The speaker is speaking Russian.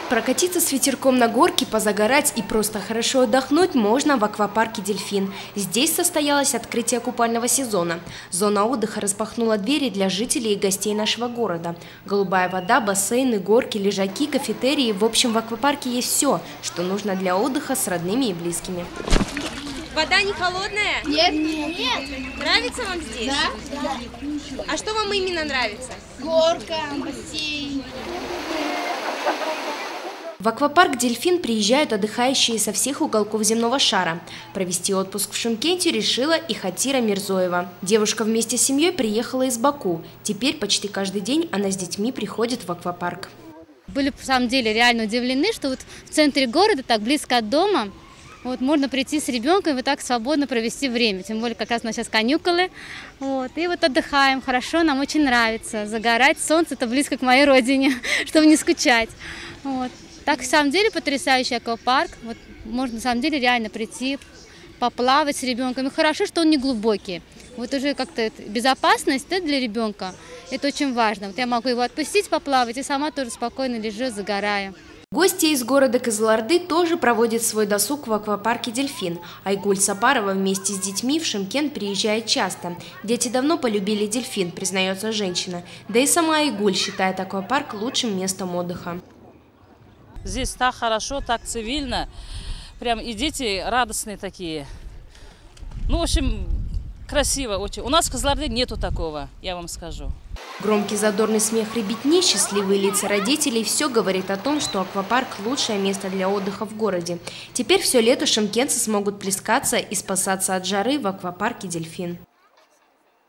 Прокатиться с ветерком на горке, позагорать и просто хорошо отдохнуть можно в аквапарке «Дельфин». Здесь состоялось открытие купального сезона. Зона отдыха распахнула двери для жителей и гостей нашего города. Голубая вода, бассейны, горки, лежаки, кафетерии. В общем, в аквапарке есть все, что нужно для отдыха с родными и близкими. Вода не холодная? Нет. Нет. Нравится вам здесь? Да. А что вам именно нравится? Горка, бассейн. В аквапарк «Дельфин» приезжают отдыхающие со всех уголков земного шара. Провести отпуск в Шымкенте решила и Хатира Мирзоева. Девушка вместе с семьей приехала из Баку. Теперь почти каждый день она с детьми приходит в аквапарк. Были, в самом деле, реально удивлены, что вот в центре города, так близко от дома, вот можно прийти с ребенком и вот так свободно провести время. Тем более, как раз у нас сейчас каникулы. Вот, и вот отдыхаем, хорошо, нам очень нравится. Загорать, солнце, это близко к моей родине, чтобы не скучать. Вот. Так, в самом деле, потрясающий аквапарк. Вот, можно, на самом деле, реально прийти, поплавать с ребенком. И хорошо, что он не глубокий. Вот уже как-то безопасность, да, для ребенка, это очень важно. Вот я могу его отпустить, поплавать, и сама тоже спокойно лежу, загораю. Гости из города Кызылорды тоже проводят свой досуг в аквапарке «Дельфин». Айгуль Сапарова вместе с детьми в Шымкент приезжает часто. Дети давно полюбили «Дельфин», признается женщина. Да и сама Айгуль считает аквапарк лучшим местом отдыха. Здесь так хорошо, так цивильно. Прям и дети радостные такие. Ну, в общем, красиво очень. У нас в Кызылорде нету такого, я вам скажу. Громкий задорный смех ребятни, счастливые лица родителей – все говорит о том, что аквапарк – лучшее место для отдыха в городе. Теперь все лето шымкентцы смогут плескаться и спасаться от жары в аквапарке «Дельфин».